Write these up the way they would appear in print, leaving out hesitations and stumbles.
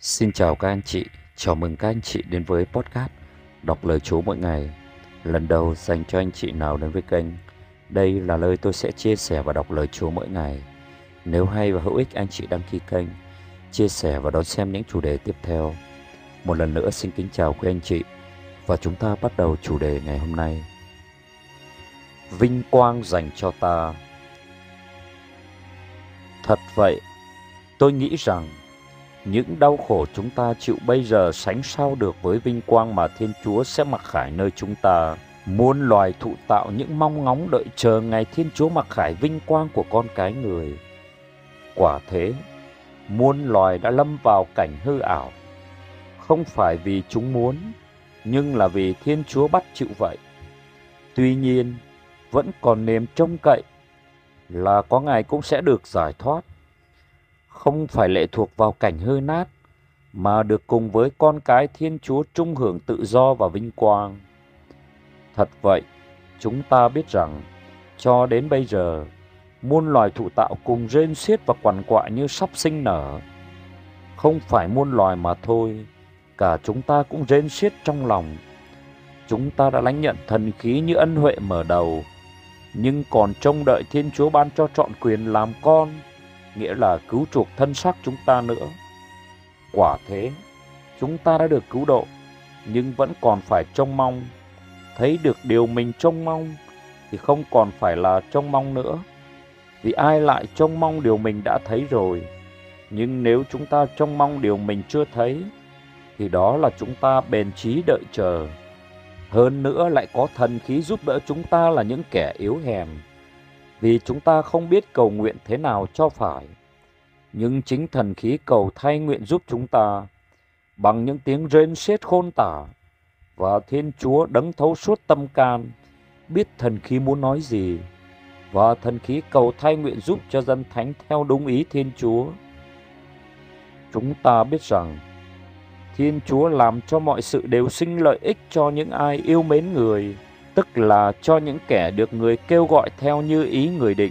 Xin chào các anh chị, chào mừng các anh chị đến với podcast Đọc lời Chúa mỗi ngày. Lần đầu dành cho anh chị nào đến với kênh, đây là nơi tôi sẽ chia sẻ và đọc lời Chúa mỗi ngày. Nếu hay và hữu ích, anh chị đăng ký kênh, chia sẻ và đón xem những chủ đề tiếp theo. Một lần nữa xin kính chào quý anh chị và chúng ta bắt đầu chủ đề ngày hôm nay. Vinh quang dành cho ta. Thật vậy, tôi nghĩ rằng những đau khổ chúng ta chịu bây giờ sánh sao được với vinh quang mà Thiên Chúa sẽ mặc khải nơi chúng ta. Muôn loài thụ tạo những mong ngóng đợi chờ ngày Thiên Chúa mặc khải vinh quang của con cái người. Quả thế, muôn loài đã lâm vào cảnh hư ảo, không phải vì chúng muốn, nhưng là vì Thiên Chúa bắt chịu vậy. Tuy nhiên, vẫn còn niềm trông cậy là có ngày cũng sẽ được giải thoát, không phải lệ thuộc vào cảnh hư nát, mà được cùng với con cái Thiên Chúa trung hưởng tự do và vinh quang. Thật vậy, chúng ta biết rằng, cho đến bây giờ, muôn loài thụ tạo cùng rên xiết và quằn quại như sắp sinh nở. Không phải muôn loài mà thôi, cả chúng ta cũng rên xiết trong lòng. Chúng ta đã lãnh nhận thần khí như ân huệ mở đầu, nhưng còn trông đợi Thiên Chúa ban cho trọn quyền làm con, nghĩa là cứu chuộc thân xác chúng ta nữa. Quả thế, chúng ta đã được cứu độ, nhưng vẫn còn phải trông mong. Thấy được điều mình trông mong thì không còn phải là trông mong nữa, vì ai lại trông mong điều mình đã thấy rồi. Nhưng nếu chúng ta trông mong điều mình chưa thấy, thì đó là chúng ta bền chí đợi chờ. Hơn nữa lại có thần khí giúp đỡ chúng ta là những kẻ yếu hèn, vì chúng ta không biết cầu nguyện thế nào cho phải. Nhưng chính thần khí cầu thay nguyện giúp chúng ta bằng những tiếng rên xiết khôn tả, và Thiên Chúa đấng thấu suốt tâm can biết thần khí muốn nói gì, và thần khí cầu thay nguyện giúp cho dân thánh theo đúng ý Thiên Chúa. Chúng ta biết rằng Thiên Chúa làm cho mọi sự đều sinh lợi ích cho những ai yêu mến người, tức là cho những kẻ được người kêu gọi theo như ý người định.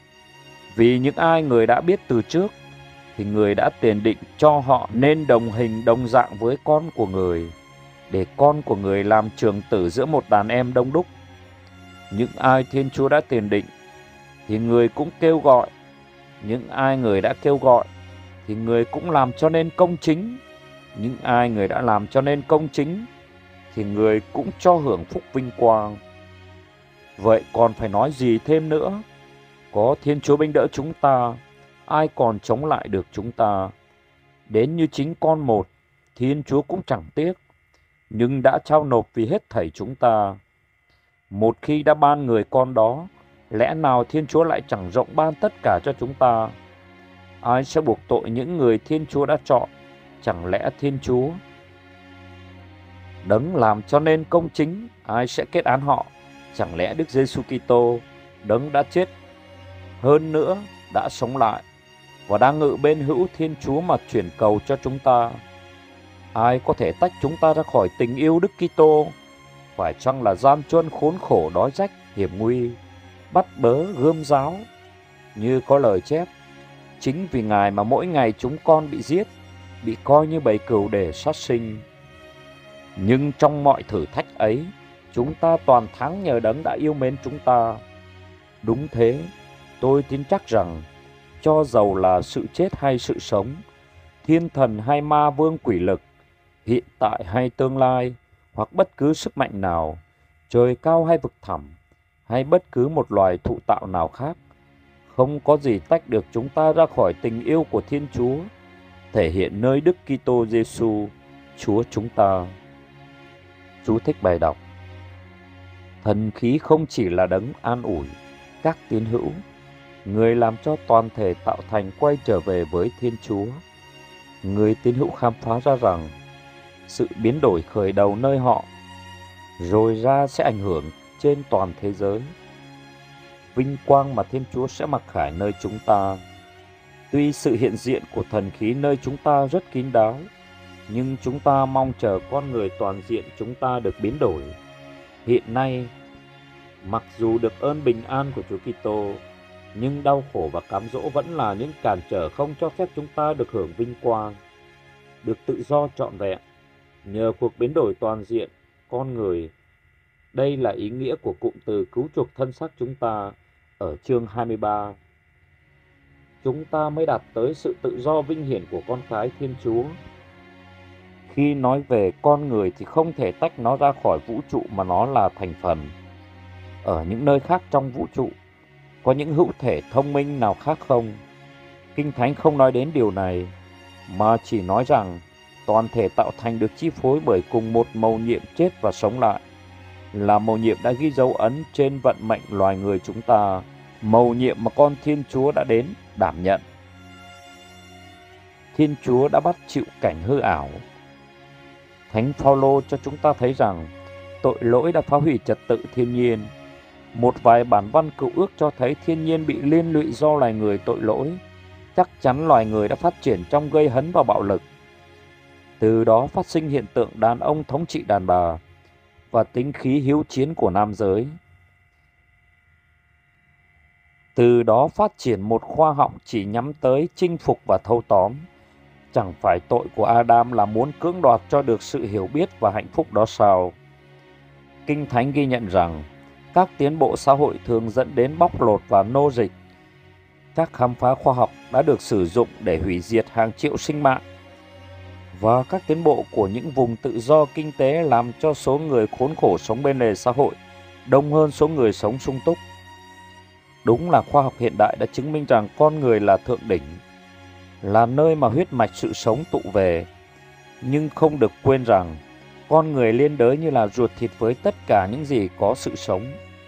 Vì những ai người đã biết từ trước, thì người đã tiền định cho họ nên đồng hình đồng dạng với con của người, để con của người làm trưởng tử giữa một đàn em đông đúc. Những ai Thiên Chúa đã tiền định, thì người cũng kêu gọi. Những ai người đã kêu gọi, thì người cũng làm cho nên công chính. Những ai người đã làm cho nên công chính, thì người cũng cho hưởng phúc vinh quang. Vậy còn phải nói gì thêm nữa? Có Thiên Chúa bênh đỡ chúng ta, ai còn chống lại được chúng ta? Đến như chính con một, Thiên Chúa cũng chẳng tiếc, nhưng đã trao nộp vì hết thảy chúng ta. Một khi đã ban người con đó, lẽ nào Thiên Chúa lại chẳng rộng ban tất cả cho chúng ta? Ai sẽ buộc tội những người Thiên Chúa đã chọn? Chẳng lẽ Thiên Chúa? Đấng làm cho nên công chính, ai sẽ kết án họ? Chẳng lẽ Đức Giêsu Kitô, đấng đã chết, hơn nữa đã sống lại và đang ngự bên hữu Thiên Chúa mà chuyển cầu cho chúng ta? Ai có thể tách chúng ta ra khỏi tình yêu Đức Kitô? Phải chăng là gian truân khốn khổ đói rách, hiểm nguy, bắt bớ gươm giáo? Như có lời chép, chính vì Ngài mà mỗi ngày chúng con bị giết, bị coi như bầy cừu để sát sinh. Nhưng trong mọi thử thách ấy, chúng ta toàn thắng nhờ đấng đã yêu mến chúng ta. Đúng thế, tôi tin chắc rằng, cho dầu là sự chết hay sự sống, thiên thần hay ma vương quỷ lực, hiện tại hay tương lai, hoặc bất cứ sức mạnh nào, trời cao hay vực thẳm, hay bất cứ một loài thụ tạo nào khác, không có gì tách được chúng ta ra khỏi tình yêu của Thiên Chúa, thể hiện nơi Đức Kitô Giêsu, Chúa chúng ta. Chú thích bài đọc. Thần khí không chỉ là đấng an ủi các tín hữu, người làm cho toàn thể tạo thành quay trở về với Thiên Chúa. Người tín hữu khám phá ra rằng sự biến đổi khởi đầu nơi họ, rồi ra sẽ ảnh hưởng trên toàn thế giới. Vinh quang mà Thiên Chúa sẽ mặc khải nơi chúng ta. Tuy sự hiện diện của thần khí nơi chúng ta rất kín đáo, nhưng chúng ta mong chờ con người toàn diện chúng ta được biến đổi. Hiện nay, mặc dù được ơn bình an của Chúa Kitô, nhưng đau khổ và cám dỗ vẫn là những cản trở không cho phép chúng ta được hưởng vinh quang. được tự do trọn vẹn nhờ cuộc biến đổi toàn diện con người. Đây là ý nghĩa của cụm từ cứu chuộc thân xác chúng ta ở chương 23. Chúng ta mới đạt tới sự tự do vinh hiển của con cái Thiên Chúa. Khi nói về con người thì không thể tách nó ra khỏi vũ trụ mà nó là thành phần. Ở những nơi khác trong vũ trụ, có những hữu thể thông minh nào khác không? Kinh Thánh không nói đến điều này, mà chỉ nói rằng toàn thể tạo thành được chi phối bởi cùng một mầu nhiệm chết và sống lại, là mầu nhiệm đã ghi dấu ấn trên vận mệnh loài người chúng ta, mầu nhiệm mà con Thiên Chúa đã đến đảm nhận. Thiên Chúa đã bắt chịu cảnh hư ảo. Thánh Phaolô cho chúng ta thấy rằng tội lỗi đã phá hủy trật tự thiên nhiên. Một vài bản văn cựu ước cho thấy thiên nhiên bị liên lụy do loài người tội lỗi. Chắc chắn loài người đã phát triển trong gây hấn và bạo lực. Từ đó phát sinh hiện tượng đàn ông thống trị đàn bà và tính khí hiếu chiến của nam giới. Từ đó phát triển một khoa học chỉ nhắm tới chinh phục và thâu tóm. Chẳng phải tội của Adam là muốn cưỡng đoạt cho được sự hiểu biết và hạnh phúc đó sao? Kinh Thánh ghi nhận rằng các tiến bộ xã hội thường dẫn đến bóc lột và nô dịch. Các khám phá khoa học đã được sử dụng để hủy diệt hàng triệu sinh mạng. Và các tiến bộ của những vùng tự do kinh tế làm cho số người khốn khổ sống bên lề xã hội đông hơn số người sống sung túc. Đúng là khoa học hiện đại đã chứng minh rằng con người là thượng đỉnh, là nơi mà huyết mạch sự sống tụ về. Nhưng không được quên rằng con người liên đới như là ruột thịt với tất cả những gì có sự sống.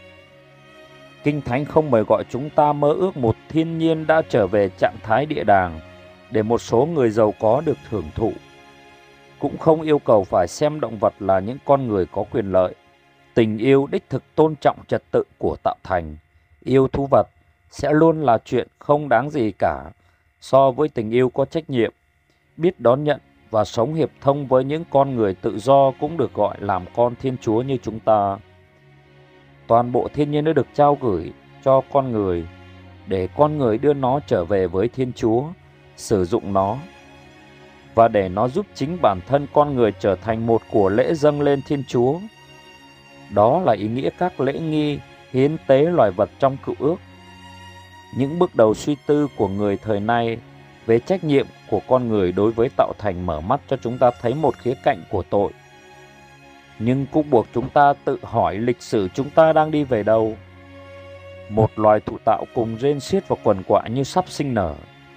Kinh Thánh không mời gọi chúng ta mơ ước một thiên nhiên đã trở về trạng thái địa đàng để một số người giàu có được hưởng thụ. Cũng không yêu cầu phải xem động vật là những con người có quyền lợi. Tình yêu đích thực tôn trọng trật tự của tạo thành. Yêu thú vật sẽ luôn là chuyện không đáng gì cả so với tình yêu có trách nhiệm, biết đón nhận và sống hiệp thông với những con người tự do cũng được gọi làm con Thiên Chúa như chúng ta. Toàn bộ thiên nhiên đã được trao gửi cho con người để con người đưa nó trở về với Thiên Chúa, sử dụng nó và để nó giúp chính bản thân con người trở thành một của lễ dâng lên Thiên Chúa. Đó là ý nghĩa các lễ nghi hiến tế loài vật trong cựu ước. Những bước đầu suy tư của người thời nay về trách nhiệm của con người đối với tạo thành mở mắt cho chúng ta thấy một khía cạnh của tội. Nhưng cũng buộc chúng ta tự hỏi lịch sử chúng ta đang đi về đâu. Một loài thụ tạo cùng rên xiết và quằn quại như sắp sinh nở.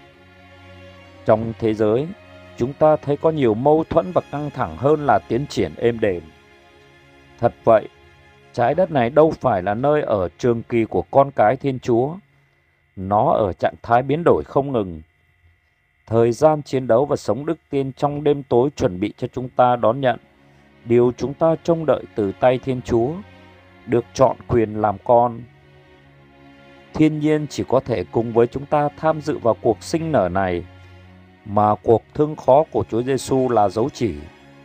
Trong thế giới, chúng ta thấy có nhiều mâu thuẫn và căng thẳng hơn là tiến triển êm đềm. Thật vậy, trái đất này đâu phải là nơi ở trường kỳ của con cái Thiên Chúa. Nó ở trạng thái biến đổi không ngừng. Thời gian chiến đấu và sống đức tin trong đêm tối chuẩn bị cho chúng ta đón nhận điều chúng ta trông đợi từ tay Thiên Chúa, được chọn quyền làm con. Thiên nhiên chỉ có thể cùng với chúng ta tham dự vào cuộc sinh nở này, mà cuộc thương khó của Chúa Giêsu là dấu chỉ.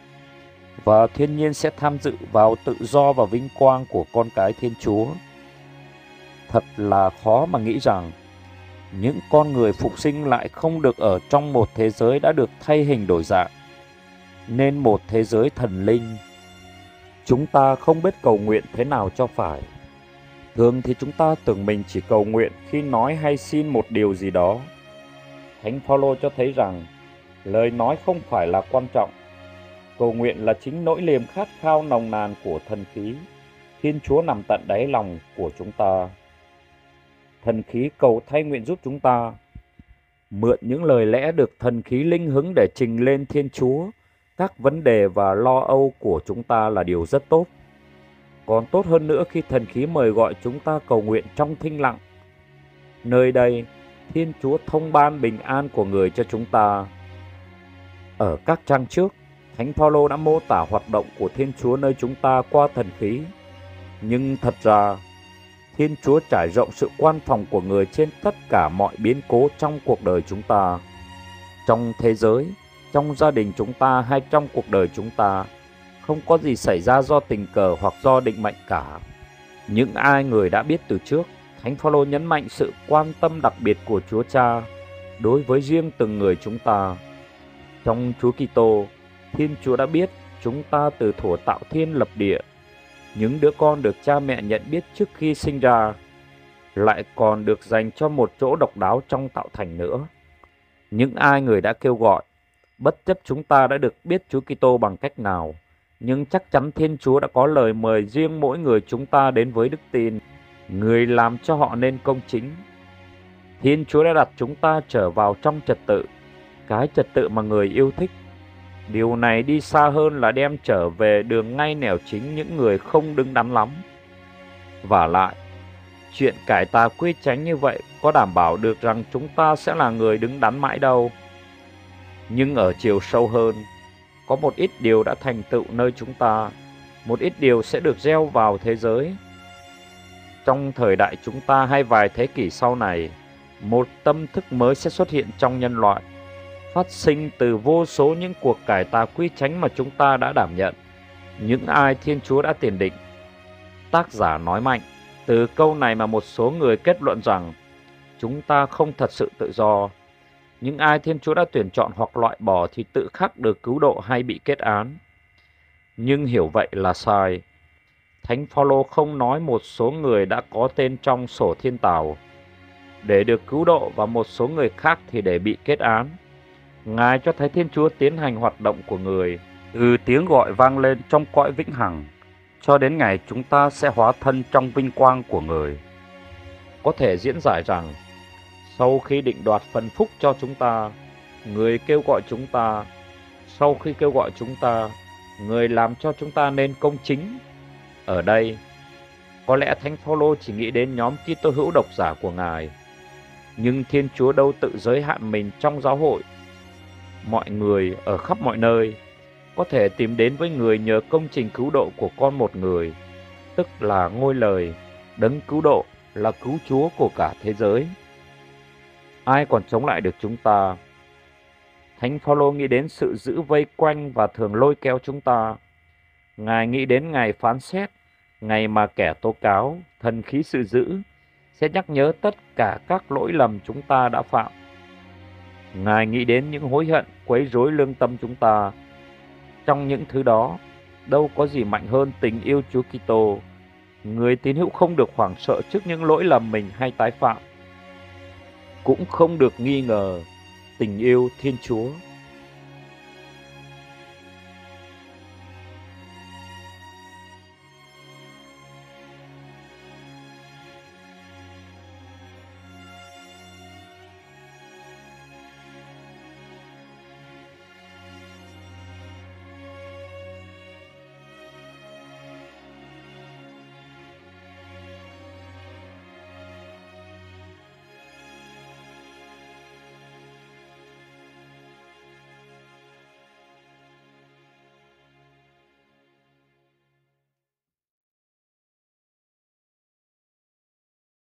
Và thiên nhiên sẽ tham dự vào tự do và vinh quang của con cái Thiên Chúa. Thật là khó mà nghĩ rằng những con người phục sinh lại không được ở trong một thế giới đã được thay hình đổi dạng, nên một thế giới thần linh. Chúng ta không biết cầu nguyện thế nào cho phải. Thường thì chúng ta tưởng mình chỉ cầu nguyện khi nói hay xin một điều gì đó. Thánh Phaolô cho thấy rằng lời nói không phải là quan trọng. Cầu nguyện là chính nỗi niềm khát khao nồng nàn của thần khí. Thiên Chúa nằm tận đáy lòng của chúng ta. Thần khí cầu thay nguyện giúp chúng ta. Mượn những lời lẽ được thần khí linh hứng để trình lên Thiên Chúa các vấn đề và lo âu của chúng ta là điều rất tốt. Còn tốt hơn nữa khi thần khí mời gọi chúng ta cầu nguyện trong thinh lặng. Nơi đây, Thiên Chúa thông ban bình an của người cho chúng ta. Ở các trang trước, Thánh Phaolô đã mô tả hoạt động của Thiên Chúa nơi chúng ta qua thần khí. Nhưng thật ra, Thiên Chúa trải rộng sự quan phòng của người trên tất cả mọi biến cố trong cuộc đời chúng ta. Trong thế giới, trong gia đình chúng ta hay trong cuộc đời chúng ta, không có gì xảy ra do tình cờ hoặc do định mệnh cả. Những ai người đã biết từ trước, Thánh Phaolô nhấn mạnh sự quan tâm đặc biệt của Chúa Cha đối với riêng từng người chúng ta. Trong Chúa Kitô, Thiên Chúa đã biết chúng ta từ thuở tạo thiên lập địa, những đứa con được cha mẹ nhận biết trước khi sinh ra, lại còn được dành cho một chỗ độc đáo trong tạo thành nữa. Những ai Người đã kêu gọi, bất chấp chúng ta đã được biết Chúa Kitô bằng cách nào, nhưng chắc chắn Thiên Chúa đã có lời mời riêng mỗi người chúng ta đến với đức tin. Người làm cho họ nên công chính. Thiên Chúa đã đặt chúng ta trở vào trong trật tự, cái trật tự mà Người yêu thích. Điều này đi xa hơn là đem trở về đường ngay nẻo chính những người không đứng đắn lắm. Vả lại, chuyện cải tà quy chánh như vậy có đảm bảo được rằng chúng ta sẽ là người đứng đắn mãi đâu. Nhưng ở chiều sâu hơn, có một ít điều đã thành tựu nơi chúng ta, một ít điều sẽ được gieo vào thế giới. Trong thời đại chúng ta hay vài thế kỷ sau này, một tâm thức mới sẽ xuất hiện trong nhân loại, phát sinh từ vô số những cuộc cải tà quy chánh mà chúng ta đã đảm nhận, những ai Thiên Chúa đã tiền định. Tác giả nói mạnh, từ câu này mà một số người kết luận rằng chúng ta không thật sự tự do. Những ai Thiên Chúa đã tuyển chọn hoặc loại bỏ thì tự khắc được cứu độ hay bị kết án. Nhưng hiểu vậy là sai. Thánh Phaolô không nói một số người đã có tên trong sổ thiên tảo để được cứu độ và một số người khác thì để bị kết án. Ngài cho thấy Thiên Chúa tiến hành hoạt động của Người từ tiếng gọi vang lên trong cõi vĩnh hằng cho đến ngày chúng ta sẽ hóa thân trong vinh quang của Người. Có thể diễn giải rằng, sau khi định đoạt phần phúc cho chúng ta, Người kêu gọi chúng ta. Sau khi kêu gọi chúng ta, Người làm cho chúng ta nên công chính. Ở đây, có lẽ Thánh Phaolô chỉ nghĩ đến nhóm Kitô hữu độc giả của Ngài. Nhưng Thiên Chúa đâu tự giới hạn mình trong giáo hội. Mọi người ở khắp mọi nơi có thể tìm đến với Người nhờ công trình cứu độ của con một người, tức là ngôi lời, đấng cứu độ, là cứu Chúa của cả thế giới. Ai còn chống lại được chúng ta? Thánh Phaolô nghĩ đến sự giữ vây quanh và thường lôi kéo chúng ta. Ngài nghĩ đến ngày phán xét, ngày mà kẻ tố cáo, thần khí sự dữ, sẽ nhắc nhớ tất cả các lỗi lầm chúng ta đã phạm. Ngài nghĩ đến những hối hận quấy rối lương tâm chúng ta. Trong những thứ đó, đâu có gì mạnh hơn tình yêu Chúa Kitô. Người tín hữu không được hoảng sợ trước những lỗi lầm mình hay tái phạm, cũng không được nghi ngờ tình yêu Thiên Chúa.